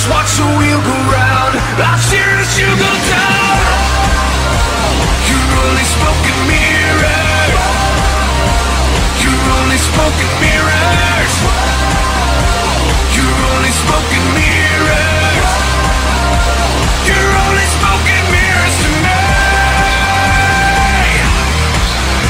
Just watch the wheel go round. I'll cheer as you go down. You're only smoke and mirror. You're only smoke and mirror.